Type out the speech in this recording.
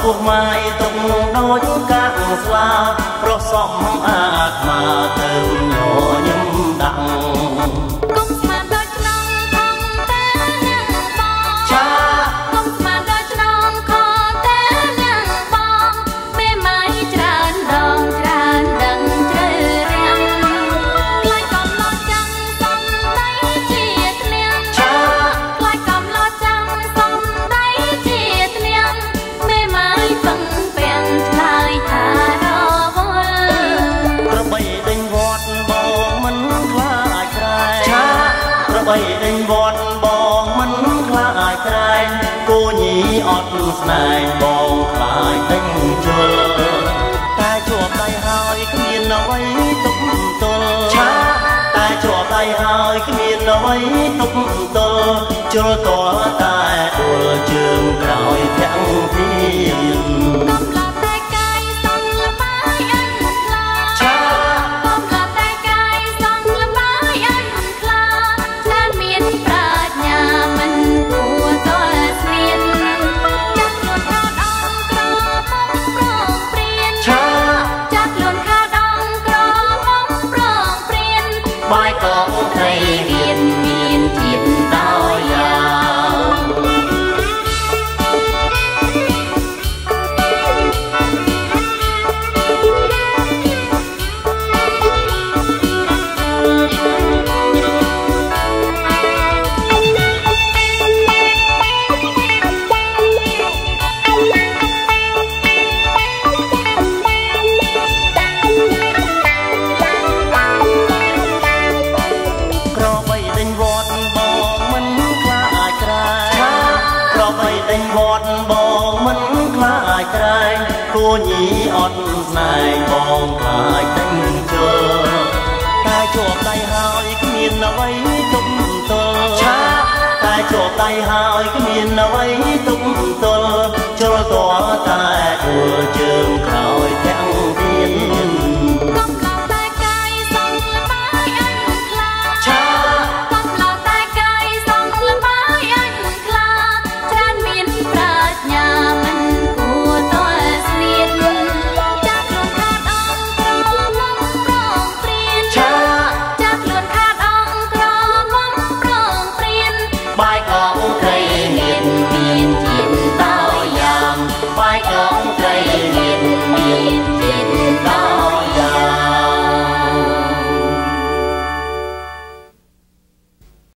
ពោះម៉ាយទុកដូចកាក់ស្លាប្រសំអាត្មាទៅញញឹមដាក់គុំស្មានដូចក្នុងខំតែនាងបងចាគុំស្មានដូចក្នុងខំតែនាងបងមេម៉ាយច្រើនដងច្រើនដឹងជ្រៅរាំងខ្លាចកំឡោះចាំសំដីជាធ្នាងចាខ្លាចកំឡោះចាំសំដីជាធ្នាងមេម៉ាយពឹងពាំងឆ្លើយថារវល់ក្របីដេញវត្តបងមិនខ្លាចក្រែងចាក្របីដេញវត្តបងមិនខ្លាចក្រែងគូញីអត់ស្នែងបងខ្លាចដេញជល់តែជាប់ដៃហើយគ្មានអ្វីទុកទល់ចាតែជាប់ដៃហើយគ្មានអ្វីទុកទល់ជល់តតែដួលជើងក្រោយទាំងពីកំឡោះតែកាយសងលបាយអិនខ្លាចាកំឡោះតែកាយសងលបាយអិនខ្លាតែមានប្រាជ្ញាមិនគួរតលស្រៀនចាក់ខ្លួនខោដងក្រមុំប្រងព្រៀនចាចាក់ខ្លួនខោដងក្រមុំប្រងព្រៀនបាយកងត្រីរៀនមានជាតិដោយយ៉ាក្របីដេញវត្តបងមិនខ្លាចក្រែងក្របីដេញវត្តបងមិនខ្លាចក្រែងគួញីអត់ស្នែងបងខ្លាចដេញជល់តែជាប់ដៃហើយគ្មានអ្វីទុកទល់ចាតែជាប់ដៃហើយគ្មានអ្វីទុកទល់ជល់តតែដួលជើង